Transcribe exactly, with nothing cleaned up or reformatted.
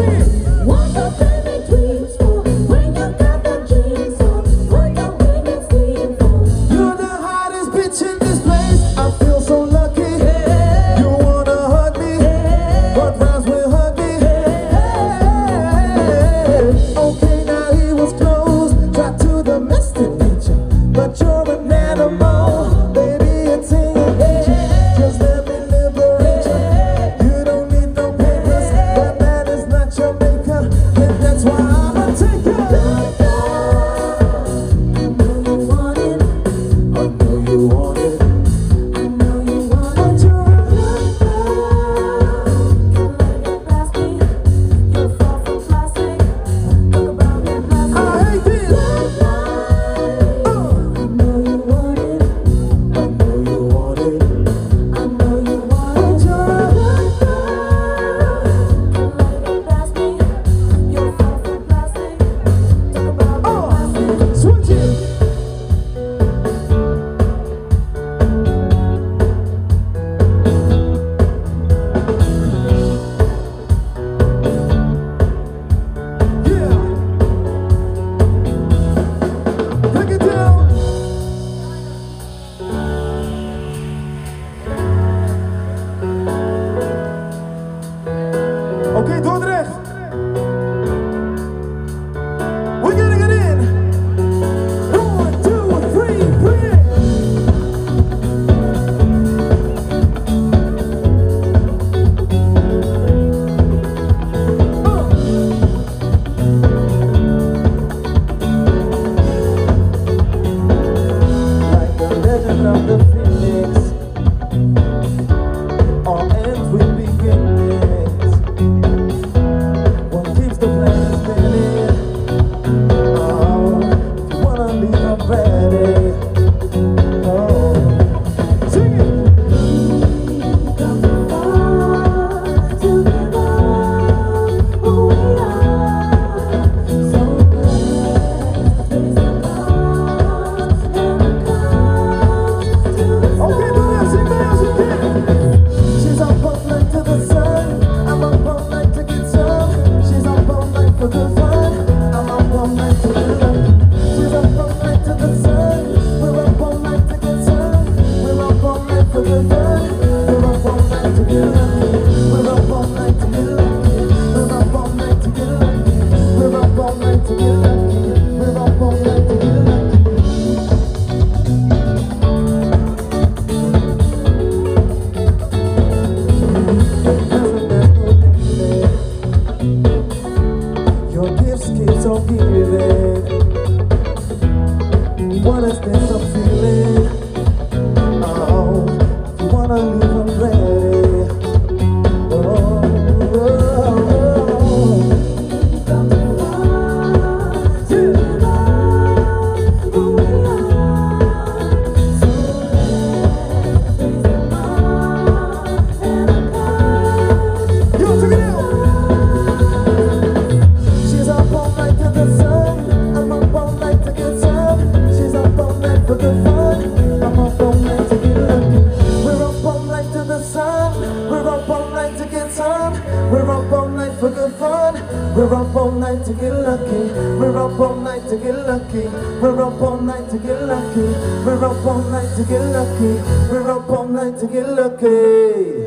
Oké, Dordrecht. We're gonna get in. One, two, three, three. Uh. Like the legend of the phoenix, all ends with beginnings. What keeps the planet spinning? Oh, if you wanna leave, I'm ready. Oh, sing it. We come so far to give up who we are. So let's raise the bar and a cup to the stars. Okay, do that, sing that, sing that. She's up all night to the sun. I'm up all night to get some. She's up all night for the fun. I'm up all night to get lucky. She's up all night to the sun. We're up all night to get some. We're up all night for the fun. We're up all night to get lucky. We're up all night to get lucky. We're up all night to get lucky. We're up all night to get lucky. We're up all night to get lucky. Your gifts keep on giving. What is this I'm feeling? Oh, if you wanna leave, I'm ready. Oh, oh, oh. We come so far to give up who we are. So let's raise the bar and a cup. Yo, check it out. She's up all night to the sun. I'm up all night to get some. She's up all night for the fun. I'm up all night to get lucky. We're up all night to the sun. We're up all night to get some. We're up all night for good fun. We're up all night to get lucky. We're up all night to get lucky. We're up all night to get lucky. We're up all night to get lucky. We're up all night to get lucky.